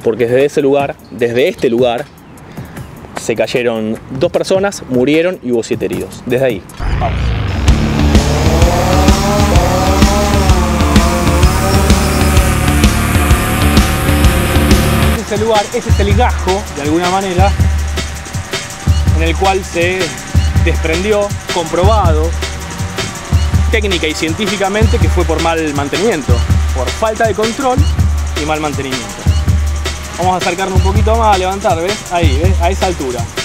porque desde este lugar, se cayeron 2 personas, murieron y hubo 7 heridos. Desde ahí. Vamos. Este lugar, ese es el gajo, de alguna manera, en el cual se desprendió, comprobado, técnica y científicamente, que fue por mal mantenimiento, por falta de control y mal mantenimiento. Vamos a acercarnos un poquito más, a levantar, ¿ves? Ahí, ¿ves? A esa altura.